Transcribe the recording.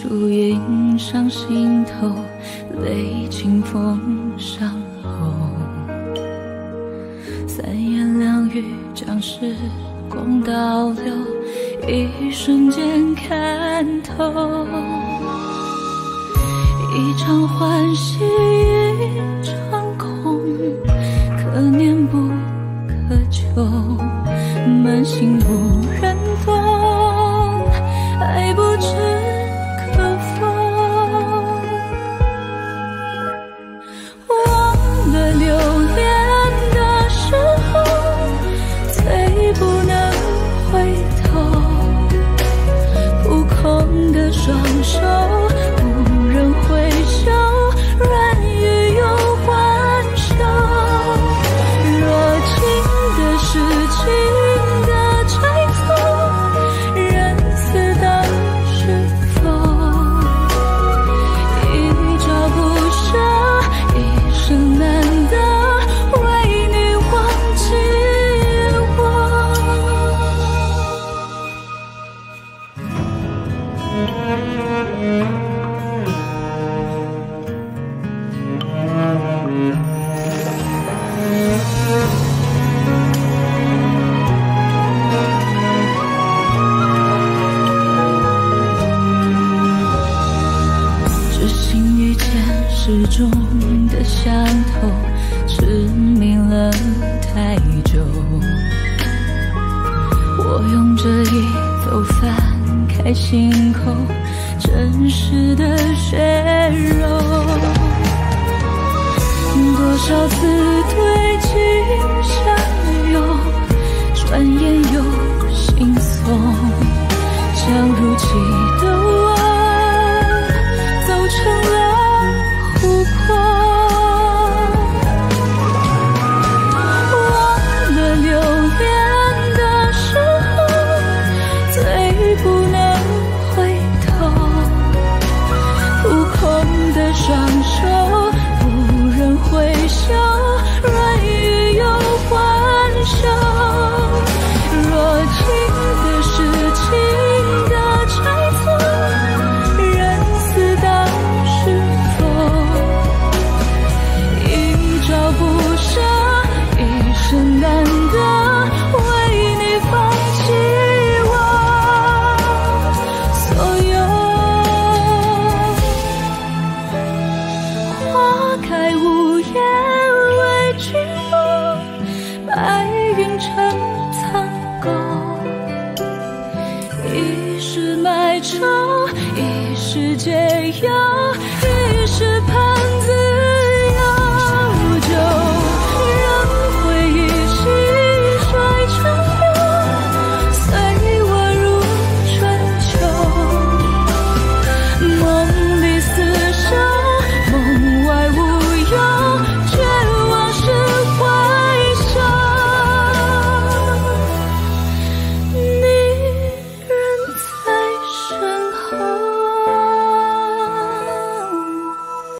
树荫上心头，泪清风上后。三言两语将时光倒流，一瞬间看透。一场欢喜一场空，可念不可求，满心无人懂，爱不知可否。忘了留恋的时候，最不能回头。扑空的双手，无人回首，软语又还手。若情的是情的猜测，仁慈当是否？一朝不舍，一生难得，为你忘记我。知心遇见始终的相投，痴迷了太久。我用这一走翻开心口，真实的血肉。多少次对镜相拥，转眼又惺忪，将如期的我走成了琥珀。忘了留恋的时候，最不能回头。扑空的双手，无人回首，软语又还手。若情的是情的猜测，仁慈当是否？一朝不舍，一生难得，为你放弃我所有。花开无言为君梦，白云成苍狗。一世埋愁，一世解忧。